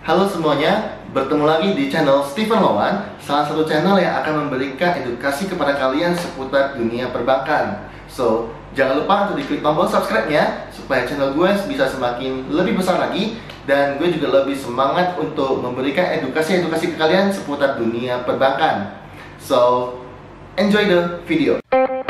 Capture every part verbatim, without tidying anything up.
Halo semuanya, bertemu lagi di channel Steven Lowan, salah satu channel yang akan memberikan edukasi kepada kalian seputar dunia perbankan. So, jangan lupa untuk diklik tombol subscribe-nya supaya channel gue bisa semakin lebih besar lagi, dan gue juga lebih semangat untuk memberikan edukasi-edukasi ke kalian seputar dunia perbankan. So, enjoy the video.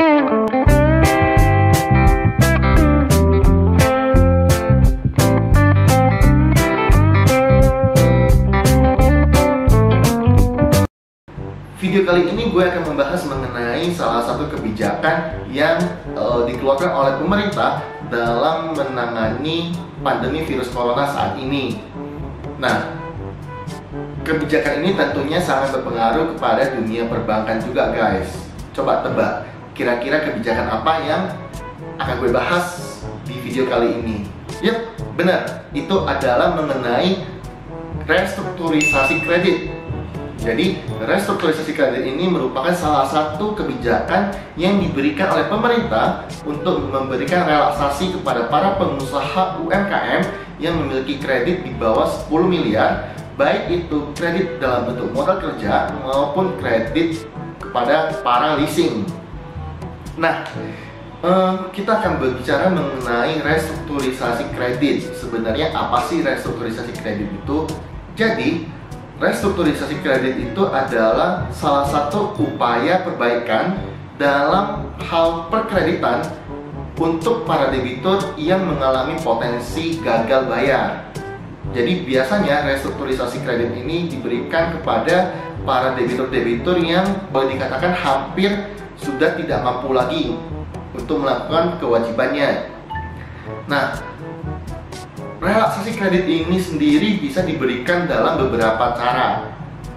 Video kali ini gue akan membahas mengenai salah satu kebijakan yang uh, dikeluarkan oleh pemerintah dalam menangani pandemi virus corona saat ini. Nah, kebijakan ini tentunya sangat berpengaruh kepada dunia perbankan juga, guys. Coba tebak, kira-kira kebijakan apa yang akan gue bahas di video kali ini? Yap, benar, itu adalah mengenai restrukturisasi kredit. Jadi, restrukturisasi kredit ini merupakan salah satu kebijakan yang diberikan oleh pemerintah untuk memberikan relaksasi kepada para pengusaha U M K M yang memiliki kredit di bawah sepuluh miliar, baik itu kredit dalam bentuk modal kerja maupun kredit kepada para leasing. Nah, kita akan berbicara mengenai restrukturisasi kredit. Sebenarnya apa sih restrukturisasi kredit itu? Jadi, restrukturisasi kredit itu adalah salah satu upaya perbaikan dalam hal perkreditan untuk para debitur yang mengalami potensi gagal bayar. Jadi biasanya restrukturisasi kredit ini diberikan kepada para debitur-debitur yang boleh dikatakan hampir sudah tidak mampu lagi untuk melakukan kewajibannya. Nah, relaksasi kredit ini sendiri bisa diberikan dalam beberapa cara.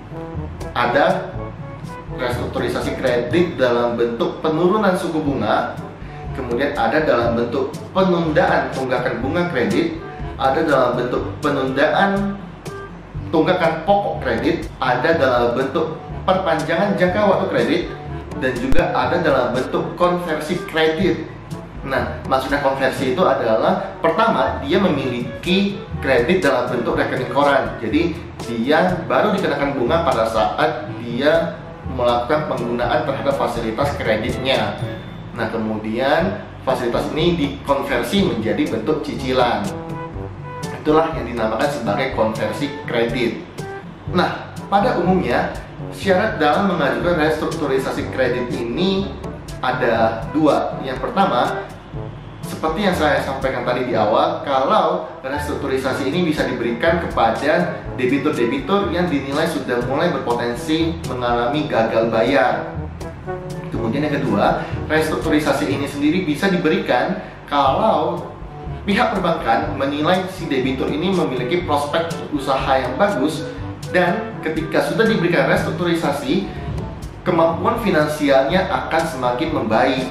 Ada restrukturisasi kredit dalam bentuk penurunan suku bunga, kemudian ada dalam bentuk penundaan tunggakan bunga kredit, ada dalam bentuk penundaan tunggakan pokok kredit, ada dalam bentuk perpanjangan jangka waktu kredit, dan juga ada dalam bentuk konversi kredit. Nah, maksudnya konversi itu adalah pertama, dia memiliki kredit dalam bentuk rekening koran. Jadi, dia baru dikenakan bunga pada saat dia melakukan penggunaan terhadap fasilitas kreditnya. Nah, kemudian fasilitas ini dikonversi menjadi bentuk cicilan. Itulah yang dinamakan sebagai konversi kredit. Nah, pada umumnya, syarat dalam mengajukan restrukturisasi kredit ini ada dua. Yang pertama, seperti yang saya sampaikan tadi di awal, kalau restrukturisasi ini bisa diberikan kepada debitur-debitur yang dinilai sudah mulai berpotensi mengalami gagal bayar. Kemudian yang kedua, restrukturisasi ini sendiri bisa diberikan kalau pihak perbankan menilai si debitur ini memiliki prospek usaha yang bagus, dan ketika sudah diberikan restrukturisasi, kemampuan finansialnya akan semakin membaik.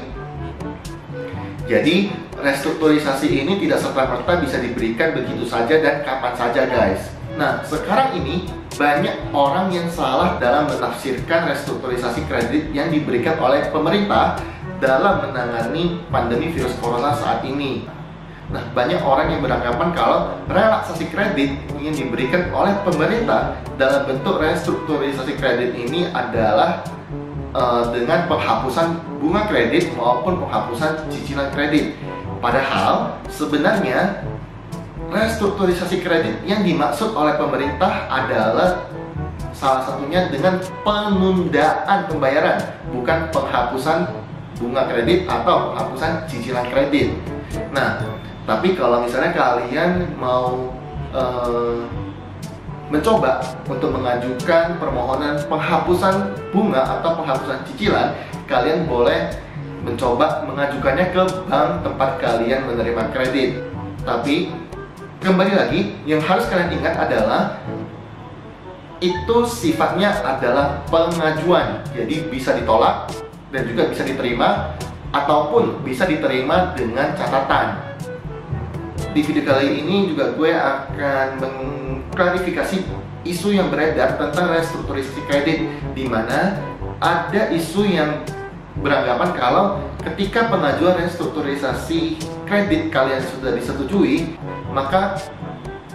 Jadi, restrukturisasi ini tidak serta-merta bisa diberikan begitu saja dan kapan saja, guys. Nah, sekarang ini banyak orang yang salah dalam menafsirkan restrukturisasi kredit yang diberikan oleh pemerintah dalam menangani pandemi virus corona saat ini. Nah, banyak orang yang beranggapan kalau relaksasi kredit yang diberikan oleh pemerintah dalam bentuk restrukturisasi kredit ini adalah uh, dengan penghapusan bunga kredit maupun penghapusan cicilan kredit. Padahal sebenarnya restrukturisasi kredit yang dimaksud oleh pemerintah adalah salah satunya dengan penundaan pembayaran, bukan penghapusan bunga kredit atau penghapusan cicilan kredit. Nah, tapi kalau misalnya kalian mau uh, mencoba untuk mengajukan permohonan penghapusan bunga atau penghapusan cicilan, kalian boleh mencoba mengajukannya ke bank tempat kalian menerima kredit. Tapi kembali lagi, yang harus kalian ingat adalah itu sifatnya adalah pengajuan. Jadi bisa ditolak dan juga bisa diterima, ataupun bisa diterima dengan catatan. Di video kali ini juga gue akan mengklarifikasi isu yang beredar tentang restrukturisasi kredit, di mana ada isu yang beranggapan kalau ketika pengajuan restrukturisasi kredit kalian sudah disetujui, maka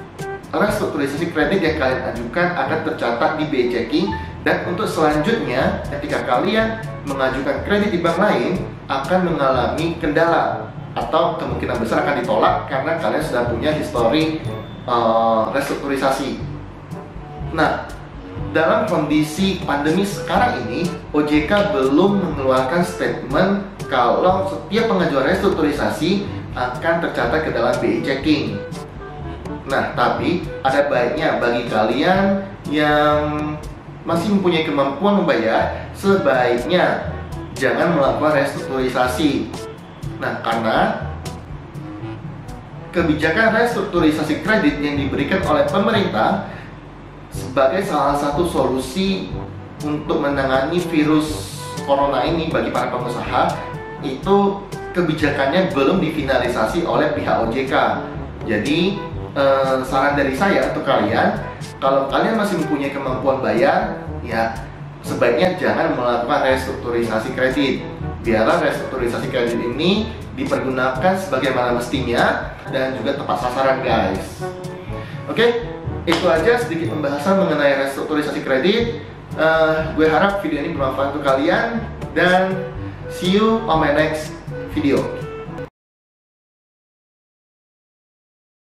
restrukturisasi kredit yang kalian ajukan akan tercatat di B I Checking, dan untuk selanjutnya ketika kalian mengajukan kredit di bank lain akan mengalami kendala atau kemungkinan besar akan ditolak karena kalian sudah punya histori uh, restrukturisasi. Nah, dalam kondisi pandemi sekarang ini, O J K belum mengeluarkan statement kalau setiap pengajuan restrukturisasi akan tercatat ke dalam B I Checking. Nah, tapi ada baiknya bagi kalian yang masih mempunyai kemampuan membayar, sebaiknya jangan melakukan restrukturisasi. Nah, karena kebijakan restrukturisasi kredit yang diberikan oleh pemerintah sebagai salah satu solusi untuk menangani virus corona ini bagi para pengusaha, itu kebijakannya belum difinalisasi oleh pihak O J K. Jadi eh, saran dari saya untuk kalian, kalau kalian masih mempunyai kemampuan bayar, ya sebaiknya jangan melakukan restrukturisasi kredit. Biarlah restrukturisasi kredit ini dipergunakan sebagaimana mestinya dan juga tepat sasaran, guys. Oke, itu aja sedikit pembahasan mengenai restrukturisasi kredit. Uh, gue harap video ini bermanfaat untuk kalian, dan see you on my next video.